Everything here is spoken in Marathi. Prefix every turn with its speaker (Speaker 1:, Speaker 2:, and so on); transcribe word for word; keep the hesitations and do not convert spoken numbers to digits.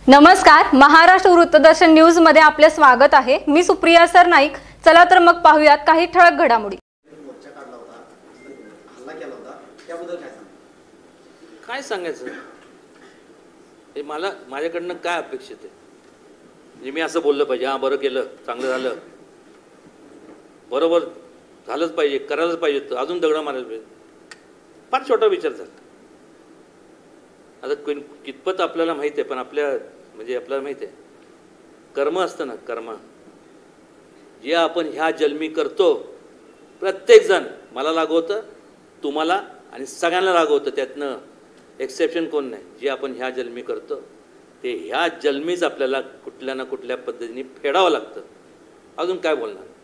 Speaker 1: नमस्कार, महाराष्ट्र वृत्तदर्शन न्यूज मध्ये आपले स्वागत आहे। मी सुप्रिया सरनाईक। चला तर मग पाहूयात काही ठळक घडामोडी।
Speaker 2: काय सांगायचं हे मला माझ्याकडनं काय अपेक्षित आहे? म्हणजे मी असं बोललं पाहिजे, हां बरं केलं, चांगलं झालं, बरोबर झालंच पाहिजे, करायलाच पाहिजे, अजून दगड मारायला पाहिजे, फार छोटा विचार झाला। आता कितपत आपल्याला माहीत आहे, पण आपल्या म्हणजे आपल्याला माहीत आहे कर्म असतं ना, कर्म जे आपण ह्या जन्मी करतो, प्रत्येकजण मला लागू होतं, तुम्हाला आणि सगळ्यांना लागू होतं, त्यातनं एक्सेप्शन कोण नाही। जे आपण ह्या जन्मी करतो ते ह्या जन्मीच आपल्याला कुठल्या ना कुठल्या पद्धतीने फेडावं लागतं। अजून काय बोलणार?